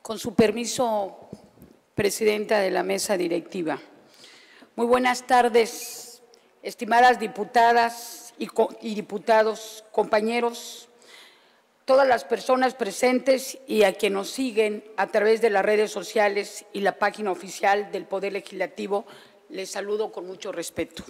Con su permiso, presidenta de la mesa directiva. Muy buenas tardes, estimadas diputadas y diputados, compañeros, todas las personas presentes y a quienes nos siguen a través de las redes sociales y la página oficial del Poder Legislativo, les saludo con mucho respeto.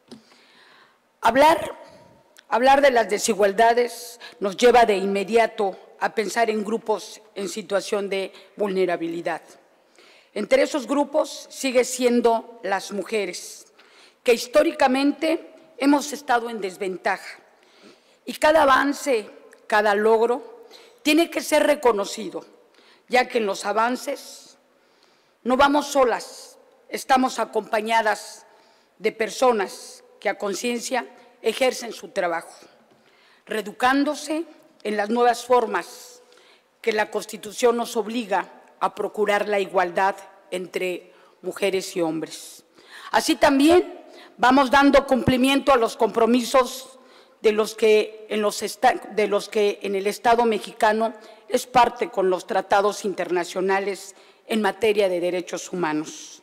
Hablar de las desigualdades nos lleva de inmediato a pensar en grupos en situación de vulnerabilidad. Entre esos grupos sigue siendo las mujeres, que históricamente hemos estado en desventaja. Y cada avance, cada logro, tiene que ser reconocido, ya que en los avances no vamos solas, estamos acompañadas de personas que a conciencia ejercen su trabajo, reeducándose en las nuevas formas que la Constitución nos obliga a procurar la igualdad entre mujeres y hombres. Así también vamos dando cumplimiento a los compromisos de los que en el Estado mexicano es parte con los tratados internacionales en materia de derechos humanos.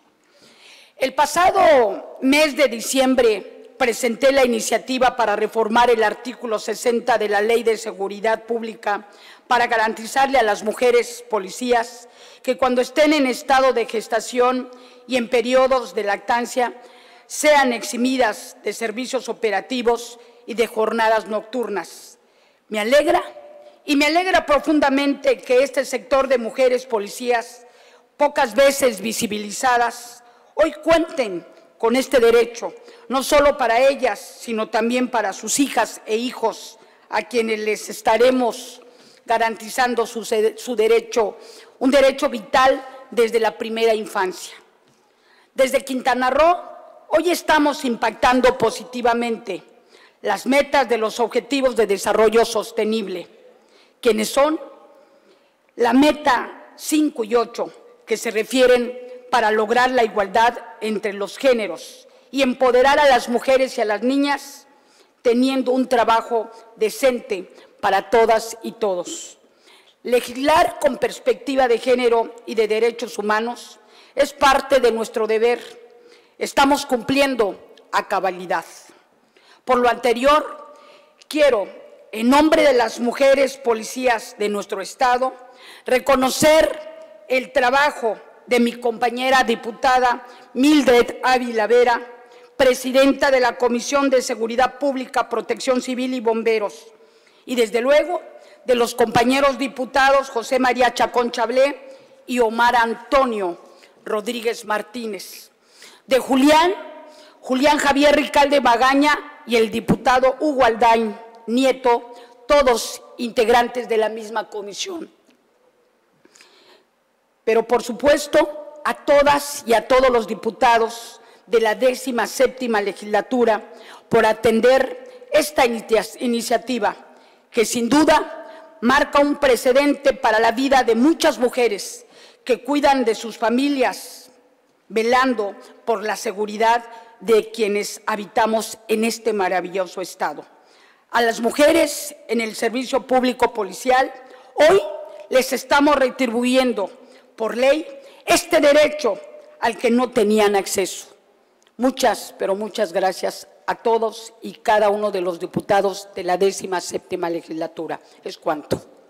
El pasado mes de diciembre presenté la iniciativa para reformar el artículo 60 de la Ley de Seguridad Pública para garantizarle a las mujeres policías que cuando estén en estado de gestación y en periodos de lactancia sean eximidas de servicios operativos y de jornadas nocturnas. Me alegra profundamente que este sector de mujeres policías, pocas veces visibilizadas, hoy cuenten con este derecho, no solo para ellas, sino también para sus hijas e hijos, a quienes les estaremos garantizando su derecho, un derecho vital desde la primera infancia. Desde Quintana Roo, hoy estamos impactando positivamente las metas de los Objetivos de Desarrollo Sostenible, quienes son la meta 5 y 8, que se refieren para lograr la igualdad entre los géneros y empoderar a las mujeres y a las niñas, teniendo un trabajo decente para todas y todos. Legislar con perspectiva de género y de derechos humanos es parte de nuestro deber. Estamos cumpliendo a cabalidad. Por lo anterior, quiero, en nombre de las mujeres policías de nuestro Estado, reconocer el trabajo de mi compañera diputada Mildred Ávila Vera, presidenta de la Comisión de Seguridad Pública, Protección Civil y Bomberos, y desde luego de los compañeros diputados José María Chacón Chablé y Omar Antonio Rodríguez Martínez, de Julián Javier Ricalde Magaña y el diputado Hugo Aldain Nieto, todos integrantes de la misma comisión. Pero, por supuesto, a todas y a todos los diputados de la 17ª legislatura por atender esta iniciativa, que sin duda marca un precedente para la vida de muchas mujeres que cuidan de sus familias, velando por la seguridad de quienes habitamos en este maravilloso Estado. A las mujeres en el servicio público policial, hoy les estamos retribuyendo por ley este derecho al que no tenían acceso. Muchas, pero muchas gracias a todos y cada uno de los diputados de la 17ª legislatura. Es cuanto.